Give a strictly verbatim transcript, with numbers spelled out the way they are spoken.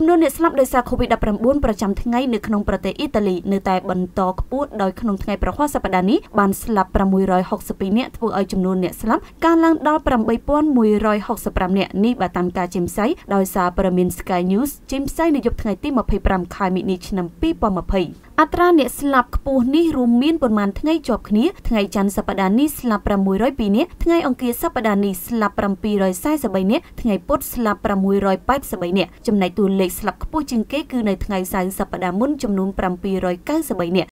ចំនួនអ្នកស្លាប់ដោយសារ COVID ដប់ប្រាំបួន ប្រចាំថ្ងៃនៅក្នុងប្រទេសអ៊ីតាលីនៅតែបន្តខ្ពស់ដោយក្នុងថ្ងៃប្រហ័សសប្តាហ៍នេះបានស្លាប់ប្រាំមួយរយហុកសិបពីរនាក់ធ្វើឲ្យចំនួនអ្នកស្លាប់កើនឡើងដល់ប្រាំបីពាន់មួយរយហុកសិបប្រាំនាក់នេះបើតាមការចេញផ្សាយដោយសារព័ត៌មាន Sky News ចេញផ្សាយនៅយប់ថ្ងៃទីម្ភៃប្រាំខែមិនិនាឆ្នាំពីរពាន់ម្ភៃអត្រាអ្នកស្លាប់ខ្ពស់នេះរួមមានប៉ុន្មានថ្ងៃជាប់គ្នាថ្ងៃច័ន្ទសប្តាហ៍នេះស្លាប់ប្រាំមួយរយពីរនាក់ថ្ងៃអង្គារសប្តាហ៍នេះស្លាប់ប្រាំពីររយសែសិបបីនាក់ថ្ងៃពុធស្លាប់ប្រាំមួយរយប៉ែតសិបបីនាក់ចំណែកតួលេខស្លាប់ខ្ពស់ជាងគេគឺនៅថ្ងៃសៅរ៍សប្តាហ៍មុនចំនួនប្រាំពីររយកៅសិបបីនាក់